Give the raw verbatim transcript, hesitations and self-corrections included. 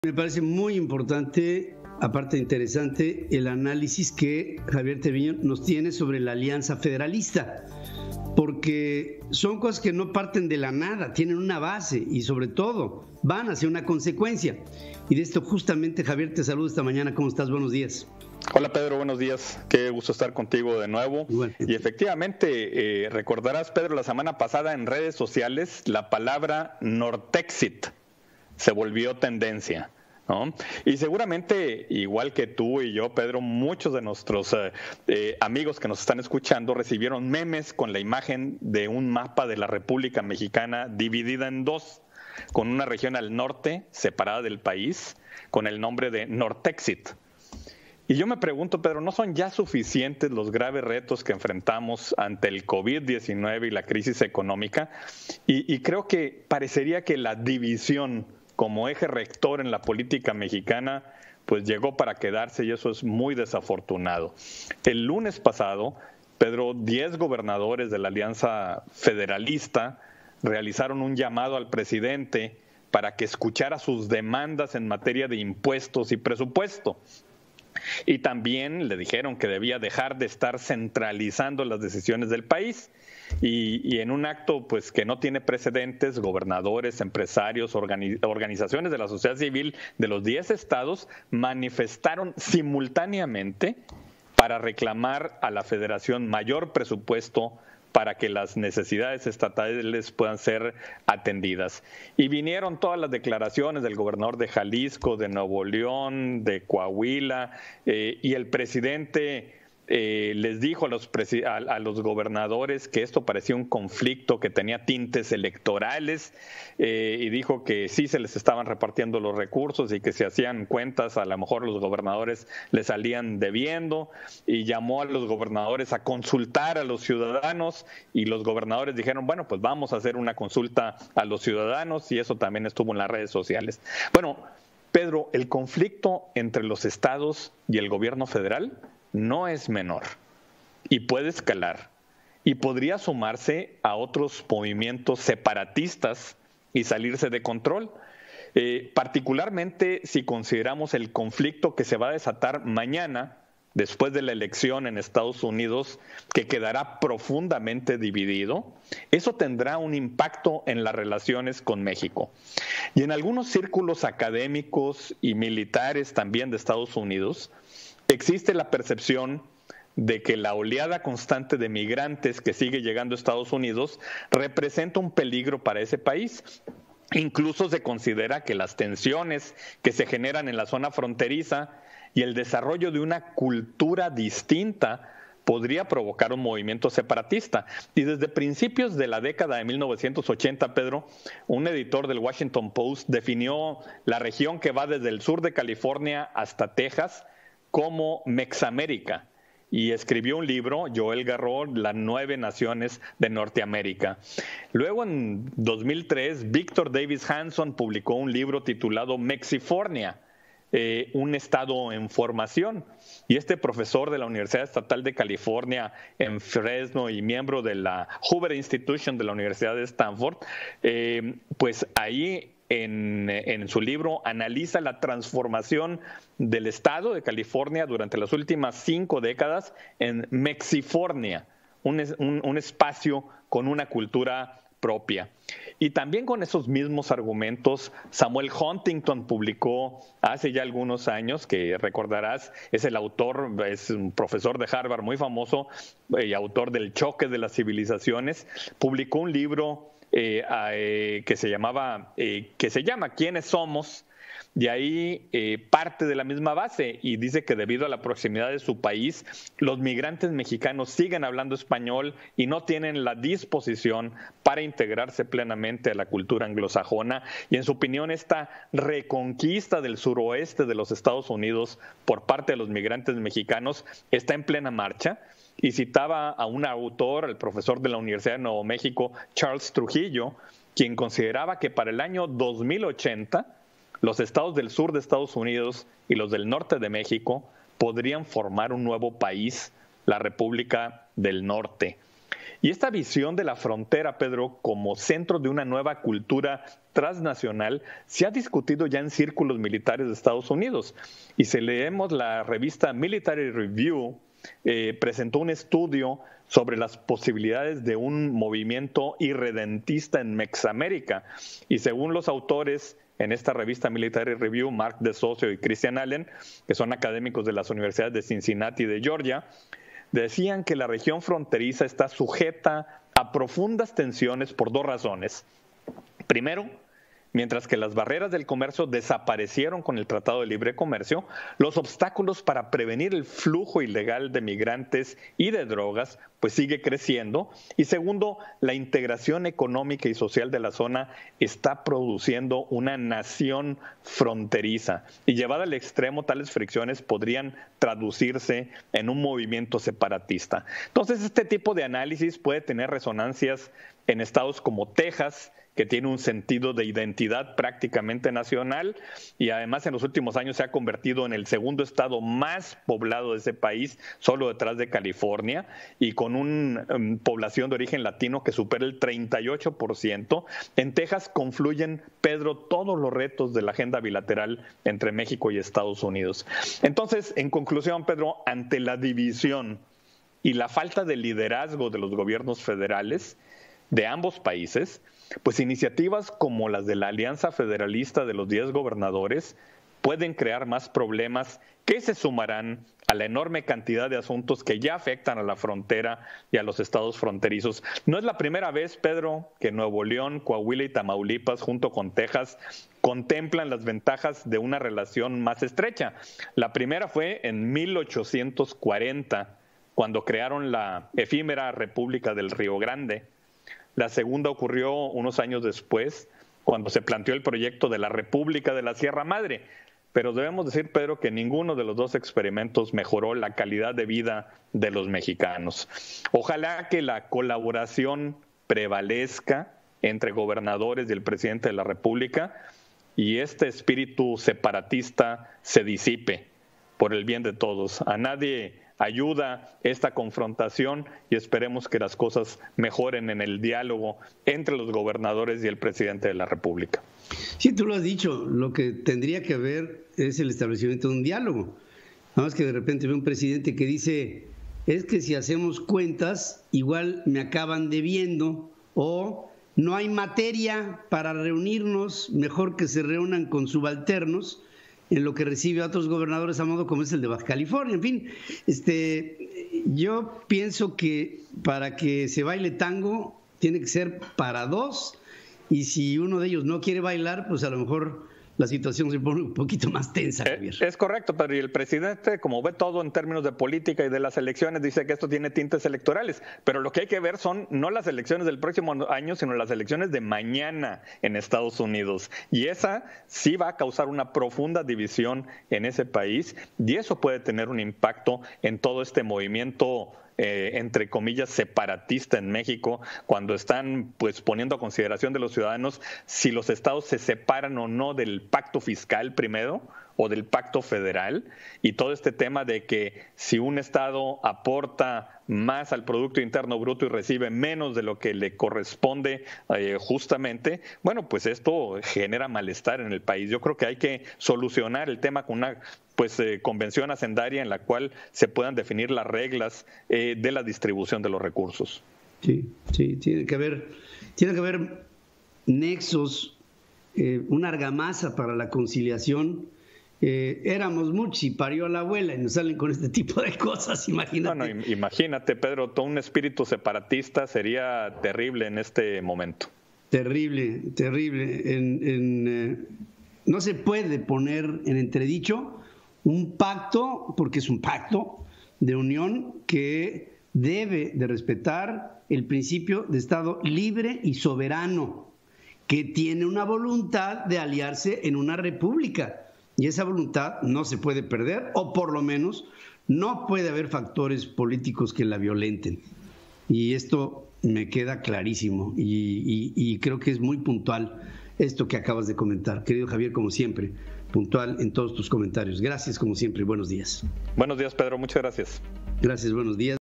Me parece muy importante, aparte interesante, el análisis que Javier Treviño nos tiene sobre la Alianza Federalista, porque son cosas que no parten de la nada, tienen una base y sobre todo van hacia una consecuencia. Y de esto justamente, Javier, te saludo esta mañana. ¿Cómo estás? Buenos días. Hola Pedro, buenos días. Qué gusto estar contigo de nuevo. Bueno. Y efectivamente, eh, recordarás, Pedro, la semana pasada en redes sociales la palabra Nortexit se volvió tendencia, ¿no? Y seguramente, igual que tú y yo, Pedro, muchos de nuestros eh, eh, amigos que nos están escuchando recibieron memes con la imagen de un mapa de la República Mexicana dividida en dos, con una región al norte separada del país, con el nombre de Nortexit. Y yo me pregunto, Pedro, ¿no son ya suficientes los graves retos que enfrentamos ante el COVID diecinueve y la crisis económica? Y, y creo que parecería que la división como eje rector en la política mexicana, pues llegó para quedarse y eso es muy desafortunado. El lunes pasado, Pedro, diez gobernadores de la Alianza Federalista realizaron un llamado al presidente para que escuchara sus demandas en materia de impuestos y presupuesto. Y también le dijeron que debía dejar de estar centralizando las decisiones del país. Y, y en un acto pues que no tiene precedentes, gobernadores, empresarios, organi- organizaciones de la sociedad civil de los diez estados manifestaron simultáneamente para reclamar a la federación mayor presupuesto para que las necesidades estatales puedan ser atendidas. Y vinieron todas las declaraciones del gobernador de Jalisco, de Nuevo León, de Coahuila, eh, y el presidente eh, les dijo a los, presi- a, a los gobernadores que esto parecía un conflicto que tenía tintes electorales, eh, y dijo que sí se les estaban repartiendo los recursos y que si hacían cuentas a lo mejor los gobernadores les salían debiendo, y llamó a los gobernadores a consultar a los ciudadanos y los gobernadores dijeron, bueno, pues vamos a hacer una consulta a los ciudadanos, y eso también estuvo en las redes sociales. Bueno, Pedro, el conflicto entre los estados y el gobierno federal no es menor y puede escalar y podría sumarse a otros movimientos separatistas y salirse de control, eh, particularmente si consideramos el conflicto que se va a desatar mañana después de la elección en Estados Unidos, que quedará profundamente dividido. Eso tendrá un impacto en las relaciones con México. Y en algunos círculos académicos y militares también de Estados Unidos, existe la percepción de que la oleada constante de migrantes que sigue llegando a Estados Unidos representa un peligro para ese país. Incluso se considera que las tensiones que se generan en la zona fronteriza y el desarrollo de una cultura distinta podría provocar un movimiento separatista. Y desde principios de la década de mil novecientos ochenta, Pedro, un editor del Washington Post definió la región que va desde el sur de California hasta Texas como Mexamérica, y escribió un libro, Joel Garreau, Las Nueve Naciones de Norteamérica. Luego, en dos mil tres, Victor Davis Hanson publicó un libro titulado Mexifornia, eh, un estado en formación. Y este profesor de la Universidad Estatal de California en Fresno y miembro de la Hoover Institution de la Universidad de Stanford, eh, pues ahí En, en su libro analiza la transformación del estado de California durante las últimas cinco décadas en Mexifornia, un, un, un espacio con una cultura propia. Y también con esos mismos argumentos, Samuel Huntington publicó hace ya algunos años, que recordarás, es el autor, es un profesor de Harvard muy famoso y autor del Choque de las Civilizaciones, publicó un libro Eh, eh, que se llamaba, eh, que se llama ¿Quiénes somos? De ahí eh, parte de la misma base y dice que debido a la proximidad de su país, los migrantes mexicanos siguen hablando español y no tienen la disposición para integrarse plenamente a la cultura anglosajona. Y en su opinión, esta reconquista del suroeste de los Estados Unidos por parte de los migrantes mexicanos está en plena marcha. Y citaba a un autor, el profesor de la Universidad de Nuevo México, Charles Trujillo, quien consideraba que para el año dos mil ochenta los estados del sur de Estados Unidos y los del norte de México podrían formar un nuevo país, la República del Norte. Y esta visión de la frontera, Pedro, como centro de una nueva cultura transnacional, se ha discutido ya en círculos militares de Estados Unidos. Y si leemos la revista Military Review, eh, presentó un estudio sobre las posibilidades de un movimiento irredentista en Mexamérica. Y según los autores en esta revista Military Review, Mark DeSocio y Christian Allen, que son académicos de las universidades de Cincinnati y de Georgia, decían que la región fronteriza está sujeta a profundas tensiones por dos razones. Primero, mientras que las barreras del comercio desaparecieron con el Tratado de Libre Comercio, los obstáculos para prevenir el flujo ilegal de migrantes y de drogas pues sigue creciendo. Y segundo, la integración económica y social de la zona está produciendo una nación fronteriza. Y llevada al extremo, tales fricciones podrían traducirse en un movimiento separatista. Entonces, este tipo de análisis puede tener resonancias en estados como Texas, que tiene un sentido de identidad prácticamente nacional y además en los últimos años se ha convertido en el segundo estado más poblado de ese país, solo detrás de California, y con una um, población de origen latino que supera el treinta y ocho por ciento. En Texas confluyen, Pedro, todos los retos de la agenda bilateral entre México y Estados Unidos. Entonces, en conclusión, Pedro, ante la división y la falta de liderazgo de los gobiernos federales de ambos países, pues iniciativas como las de la Alianza Federalista de los diez gobernadores pueden crear más problemas que se sumarán a la enorme cantidad de asuntos que ya afectan a la frontera y a los estados fronterizos. No es la primera vez, Pedro, que Nuevo León, Coahuila y Tamaulipas, junto con Texas, contemplan las ventajas de una relación más estrecha. La primera fue en mil ochocientos cuarenta, cuando crearon la efímera República del Río Grande. La segunda ocurrió unos años después, cuando se planteó el proyecto de la República de la Sierra Madre. Pero debemos decir, Pedro, que ninguno de los dos experimentos mejoró la calidad de vida de los mexicanos. Ojalá que la colaboración prevalezca entre gobernadores y el presidente de la República y este espíritu separatista se disipe por el bien de todos. A nadie ayuda esta confrontación y esperemos que las cosas mejoren en el diálogo entre los gobernadores y el presidente de la República. Sí, tú lo has dicho, lo que tendría que haber es el establecimiento de un diálogo. Nada más que de repente ve un presidente que dice, es que si hacemos cuentas, igual me acaban debiendo, o no hay materia para reunirnos, mejor que se reúnan con subalternos, en lo que recibe a otros gobernadores a modo como es el de Baja California. En fin, este, yo pienso que para que se baile tango tiene que ser para dos, y si uno de ellos no quiere bailar, pues a lo mejor la situación se pone un poquito más tensa, Javier. Es correcto, pero y el presidente, como ve todo en términos de política y de las elecciones, dice que esto tiene tintes electorales, pero lo que hay que ver son no las elecciones del próximo año, sino las elecciones de mañana en Estados Unidos. Y esa sí va a causar una profunda división en ese país, y eso puede tener un impacto en todo este movimiento Eh, entre comillas, separatista en México, cuando están pues poniendo a consideración de los ciudadanos si los estados se separan o no del pacto fiscal primero o del pacto federal, y todo este tema de que si un estado aporta más al Producto Interno Bruto y recibe menos de lo que le corresponde eh, justamente, bueno, pues esto genera malestar en el país. Yo creo que hay que solucionar el tema con una pues eh, convención hacendaria en la cual se puedan definir las reglas eh, de la distribución de los recursos. Sí, sí, tiene que haber, tiene que haber nexos, eh, una argamasa para la conciliación. Eh, éramos muchos y parió a la abuela y nos salen con este tipo de cosas, imagínate. No, no, imagínate, Pedro, todo un espíritu separatista sería terrible en este momento. Terrible, terrible. En, en, eh, no se puede poner en entredicho un pacto, porque es un pacto de unión que debe de respetar el principio de Estado libre y soberano, que tiene una voluntad de aliarse en una república. Y esa voluntad no se puede perder, o por lo menos no puede haber factores políticos que la violenten. Y esto me queda clarísimo y, y, y creo que es muy puntual esto que acabas de comentar. Querido Javier, como siempre, puntual en todos tus comentarios. Gracias, como siempre, y buenos días. Buenos días, Pedro, muchas gracias. Gracias, buenos días.